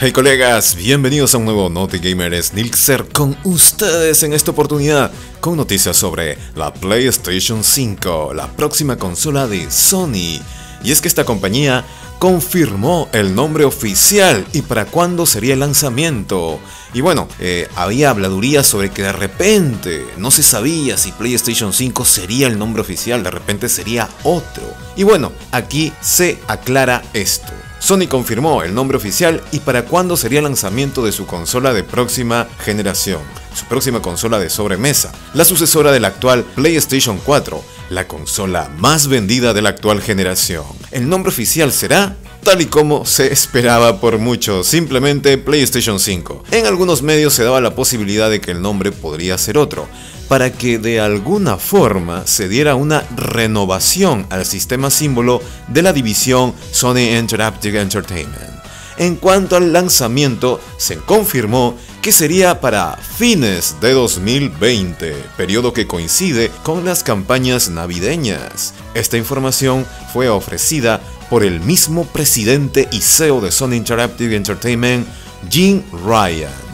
Hey colegas, bienvenidos a un nuevo Naughty Gamer. Es Nilxer con ustedes en esta oportunidad con noticias sobre la PlayStation 5, la próxima consola de Sony. Y es que esta compañía confirmó el nombre oficial y para cuándo sería el lanzamiento. Y bueno, había habladurías sobre que de repente no se sabía si PlayStation 5 sería el nombre oficial, de repente sería otro. Y bueno, aquí se aclara esto. Sony confirmó el nombre oficial y para cuándo sería el lanzamiento de su consola de próxima generación, su próxima consola de sobremesa, la sucesora de la actual PlayStation 4, la consola más vendida de la actual generación. El nombre oficial será, tal y como se esperaba por muchos, simplemente PlayStation 5. En algunos medios se daba la posibilidad de que el nombre podría ser otro, para que de alguna forma se diera una renovación al sistema símbolo de la división Sony Interactive Entertainment. En cuanto al lanzamiento, se confirmó que sería para fines de 2020, periodo que coincide con las campañas navideñas. Esta información fue ofrecida por el mismo presidente y CEO de Sony Interactive Entertainment, Jim Ryan.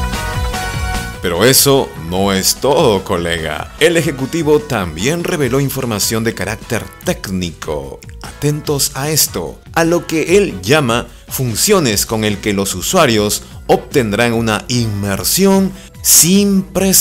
Pero eso no es todo, colega. El ejecutivo también reveló información de carácter técnico. Atentos a esto, a lo que él llama funciones con el que los usuarios obtendrán una inmersión sin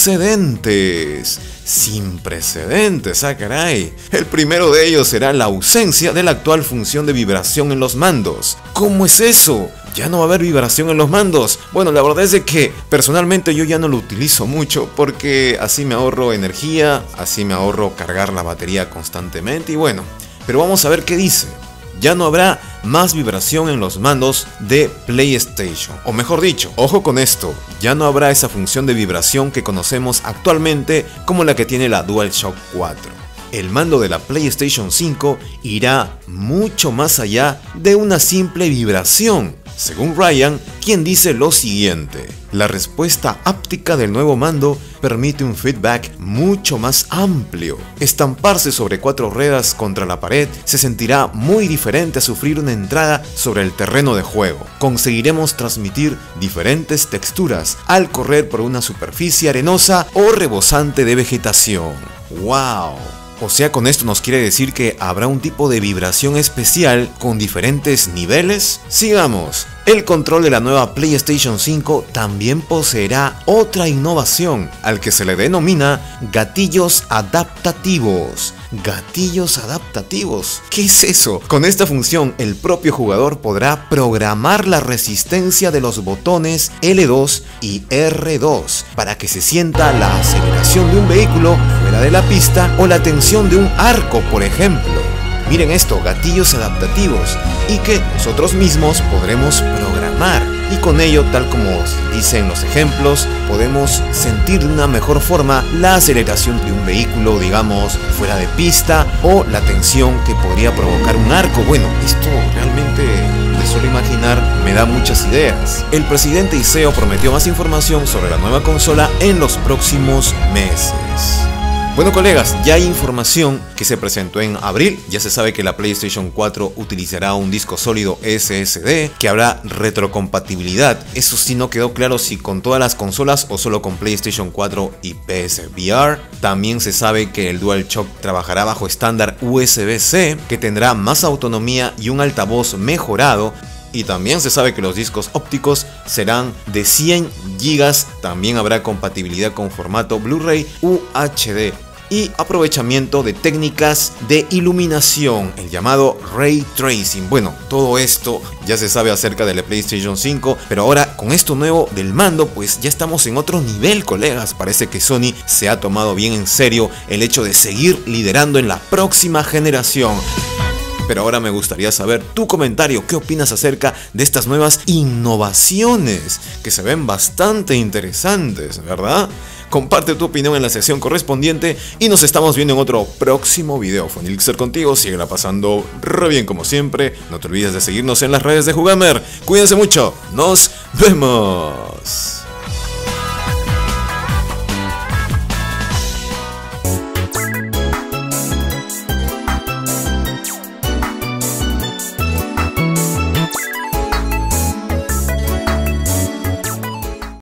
precedentes. Sin precedentes, ah caray. El primero de ellos será la ausencia de la actual función de vibración en los mandos. ¿Cómo es eso? ¿Ya no va a haber vibración en los mandos? Bueno, la verdad es de que personalmente yo ya no lo utilizo mucho porque así me ahorro energía, así me ahorro cargar la batería constantemente y bueno, pero vamos a ver qué dice. Ya no habrá más vibración en los mandos de PlayStation. O mejor dicho, ojo con esto, ya no habrá esa función de vibración que conocemos actualmente como la que tiene la DualShock 4. El mando de la PlayStation 5 irá mucho más allá de una simple vibración, según Ryan, quien dice lo siguiente: la respuesta áptica del nuevo mando permite un feedback mucho más amplio. Estamparse sobre 4 ruedas contra la pared se sentirá muy diferente a sufrir una entrada sobre el terreno de juego. Conseguiremos transmitir diferentes texturas al correr por una superficie arenosa o rebosante de vegetación. ¡Wow! O sea, con esto nos quiere decir que habrá un tipo de vibración especial con diferentes niveles. Sigamos. El control de la nueva PlayStation 5 también poseerá otra innovación, al que se le denomina gatillos adaptativos. ¿Gatillos adaptativos? ¿Qué es eso? Con esta función, el propio jugador podrá programar la resistencia de los botones L2 y R2 para que se sienta la aceleración de un vehículo fuera de la pista o la tensión de un arco, por ejemplo. Miren esto, gatillos adaptativos, y que nosotros mismos podremos programar. Y con ello, tal como dicen los ejemplos, podemos sentir de una mejor forma la aceleración de un vehículo, digamos, fuera de pista, o la tensión que podría provocar un arco. Bueno, esto realmente, de solo imaginar, me da muchas ideas. El presidente y CEO prometió más información sobre la nueva consola en los próximos meses. Bueno colegas, ya hay información que se presentó en abril. Ya se sabe que la PlayStation 4 utilizará un disco sólido SSD, que habrá retrocompatibilidad. Eso sí no quedó claro si con todas las consolas o solo con PlayStation 4 y PSVR. También se sabe que el DualShock trabajará bajo estándar USB-C, que tendrá más autonomía y un altavoz mejorado. Y también se sabe que los discos ópticos serán de 100 GB, también habrá compatibilidad con formato Blu-ray UHD y aprovechamiento de técnicas de iluminación, el llamado Ray Tracing. Bueno, todo esto ya se sabe acerca de la PlayStation 5, pero ahora con esto nuevo del mando, pues ya estamos en otro nivel, colegas. Parece que Sony se ha tomado bien en serio el hecho de seguir liderando en la próxima generación. Pero ahora me gustaría saber tu comentario, ¿qué opinas acerca de estas nuevas innovaciones que se ven bastante interesantes, verdad? Comparte tu opinión en la sección correspondiente y nos estamos viendo en otro próximo video. Fue Nilxer contigo, síguela pasando re bien como siempre. No te olvides de seguirnos en las redes de Jugamer. Cuídense mucho, nos vemos.